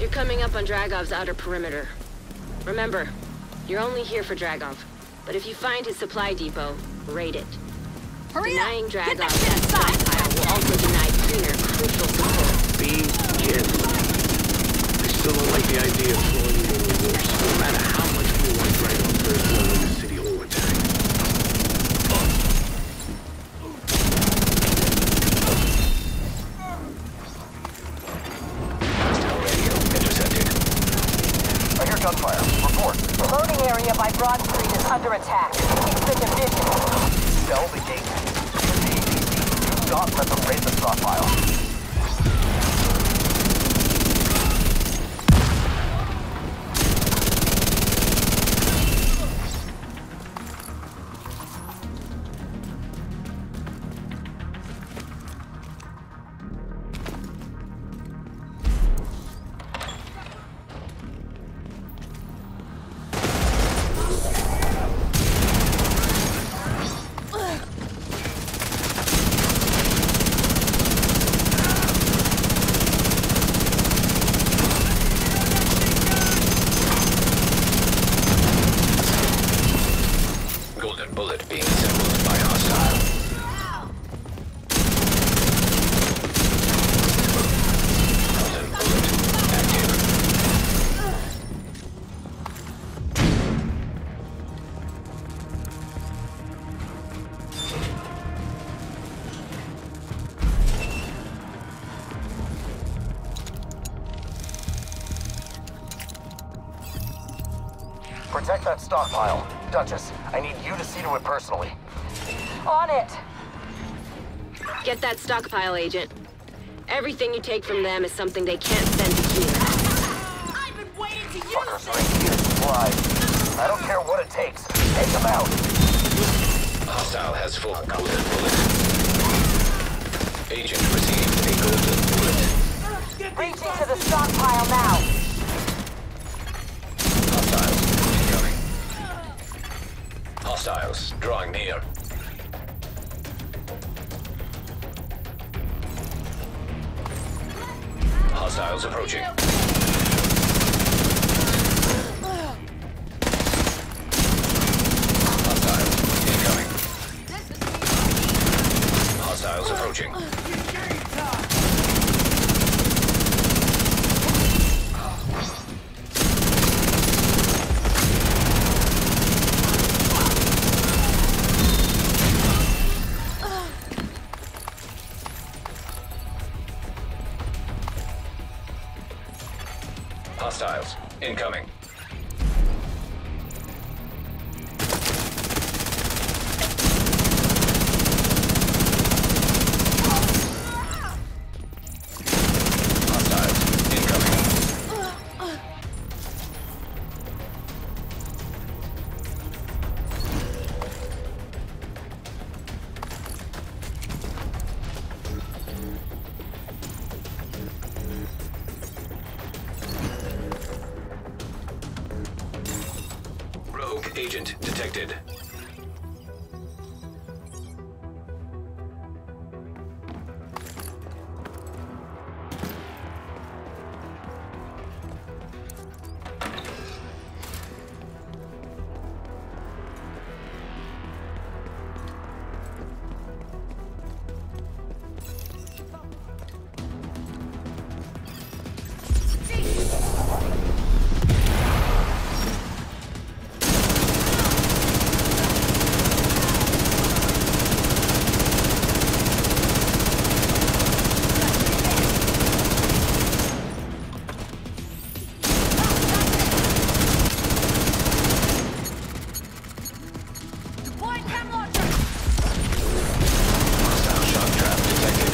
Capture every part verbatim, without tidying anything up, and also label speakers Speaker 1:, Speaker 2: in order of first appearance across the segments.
Speaker 1: coming up on Dragov's outer perimeter. Remember, you're only here for Dragov. But if you find his supply depot, raid it.
Speaker 2: Hurry
Speaker 1: Denying
Speaker 2: up!
Speaker 1: Dragov
Speaker 2: Get that
Speaker 1: that
Speaker 2: shit inside!
Speaker 1: stockpile will also deny Kriener crucial support.
Speaker 3: Be careful. I still don't like the idea of throwing you in the worst. No matter how much we want Dragov first one in the City Hall attack.
Speaker 4: Hostile radio intercepted. I hear gunfire. Report.
Speaker 5: The loading area by Broad Street is under attack. Keep the division.
Speaker 4: Sell the gate. Do not let them raid the stockpile.
Speaker 6: Golden bullet being assembled by hostile. Golden bullet active.
Speaker 4: Protect that stockpile. Duchess, I need you to see to it personally.
Speaker 5: On it!
Speaker 1: Get that stockpile, Agent. Everything you take from them is something they can't send to Kiev.
Speaker 2: I've been waiting to use
Speaker 4: Fuckers
Speaker 2: this!
Speaker 4: right here supply. I don't care what it takes. Take them out.
Speaker 6: Hostile has full golden bullet. Agent received a golden bullet.
Speaker 5: Reaching to the stockpile now.
Speaker 6: Hostiles incoming. Hostiles drawing near. Hostiles approaching. Hostiles incoming. Hostiles approaching. Hostiles incoming. Hostiles incoming. Rogue agent detected.
Speaker 2: Deploying chem launcher!
Speaker 6: Hostile shock trap detected.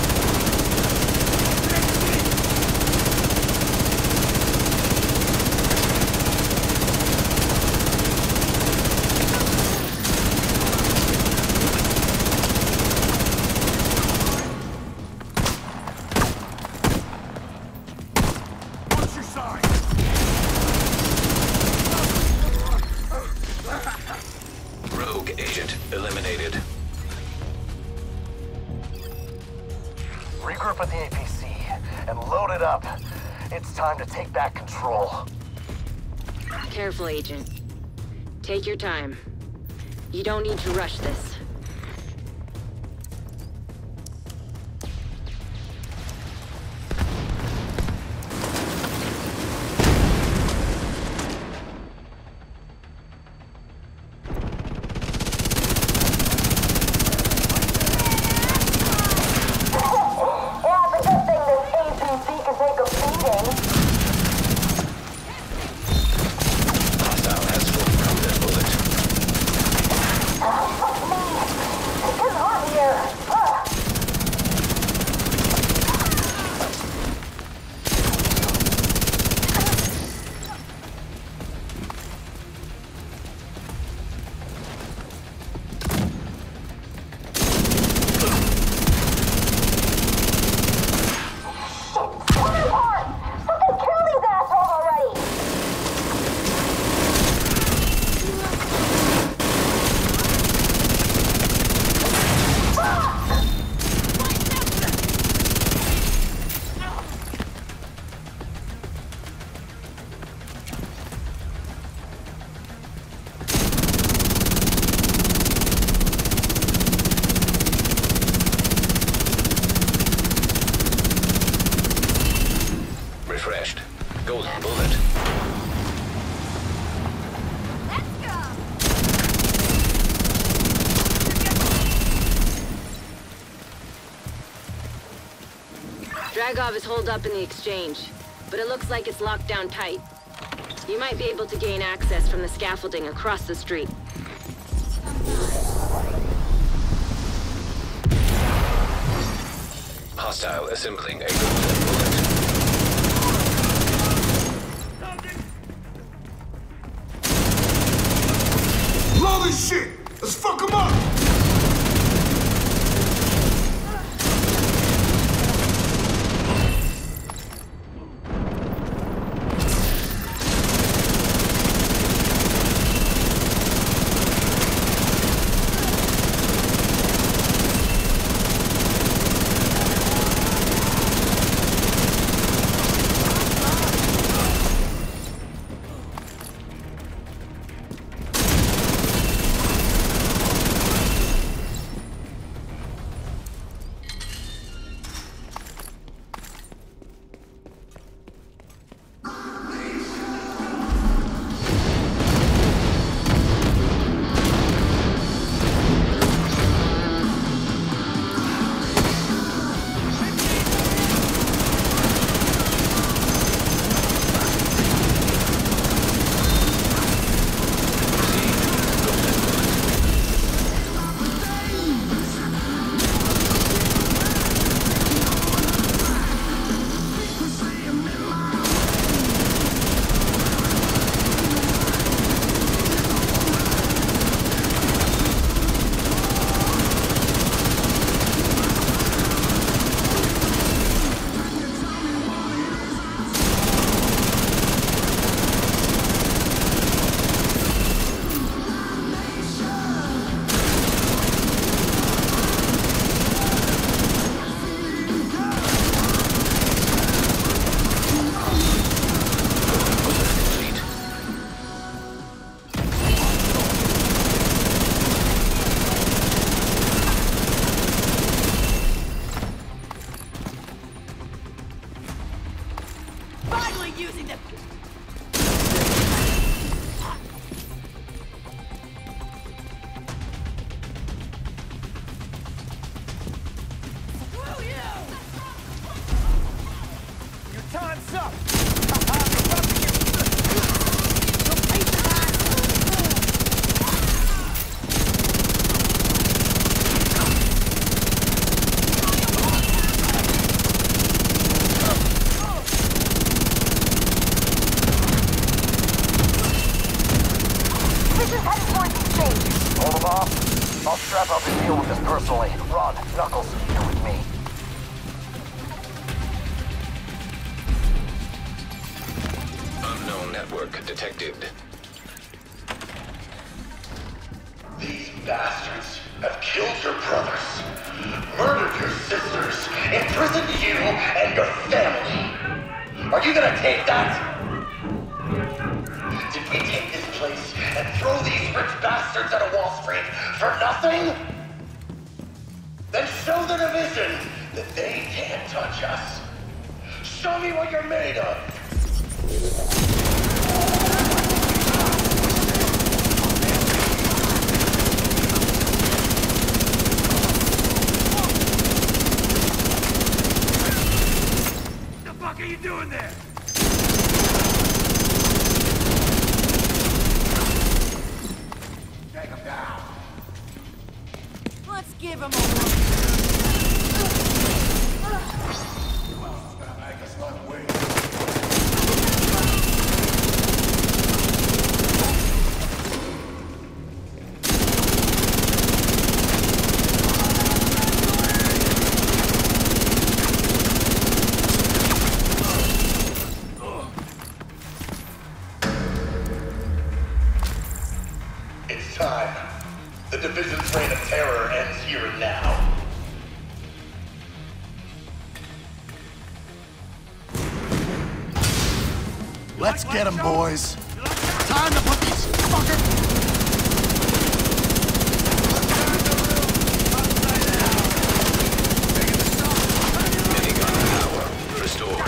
Speaker 4: What's your sign?
Speaker 6: Rogue agent eliminated.
Speaker 4: Regroup at the A P C and load it up. It's time to take back control.
Speaker 1: Careful, Agent. Take your time. You don't need to rush this.
Speaker 6: Hostile has full grounded bullet. Refreshed. Golden bullet.
Speaker 1: Dragov is holed up in the exchange, but it looks like it's locked down tight. You might be able to gain access from the scaffolding across the street.
Speaker 6: Hostile assembling a golden bullet.
Speaker 7: Blow this shit! Let's fuck him up!
Speaker 2: Finally using them. Screw you!
Speaker 7: Your time's up!
Speaker 4: Hold them off. I'll strap up and deal with this personally. Rod, Knuckles, you're with me.
Speaker 6: Unknown network detected.
Speaker 8: These bastards have killed your brothers, murdered your sisters, imprisoned you and your family. Are you gonna take that? Did we take this place and throw these rich bastards out of Wall Street for nothing? Then show the division that they can't touch us. Show me what you're made of.
Speaker 7: What the fuck are you doing there? Take him down.
Speaker 2: Let's give him a look.
Speaker 8: It's time. The division's reign of terror ends here and now.
Speaker 7: Let's get him, boys. Time to put these fuckers...
Speaker 6: Minigun power restored.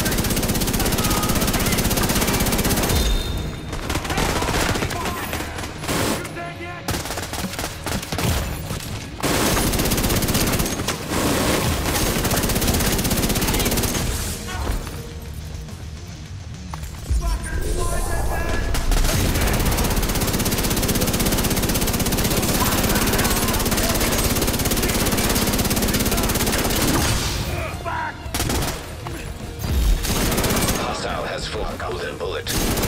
Speaker 6: Hostile has full golden bullet.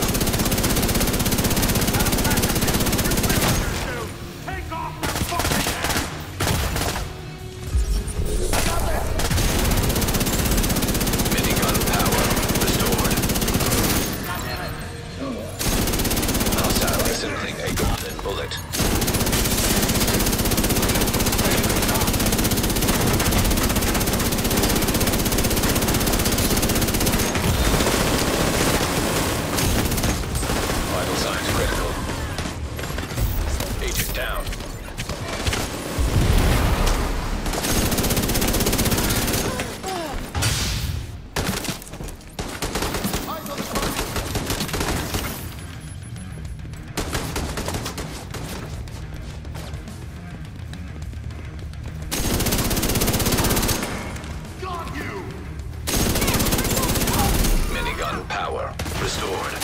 Speaker 7: Take off my fucking head!
Speaker 6: Minigun power restored. Hostile assembling a golden bullet. Vital signs critical. Agent down.
Speaker 7: Got you!
Speaker 6: Minigun power restored.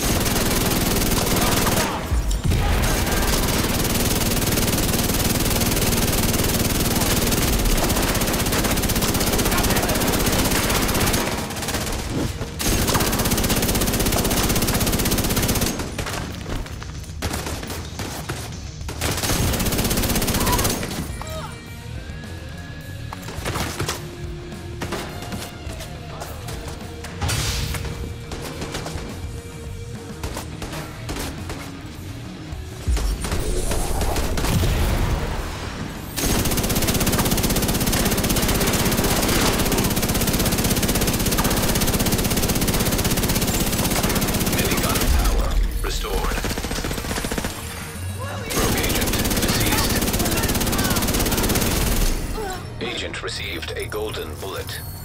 Speaker 6: Minigun power restored. Rogue agent deceased. Agent received a golden bullet.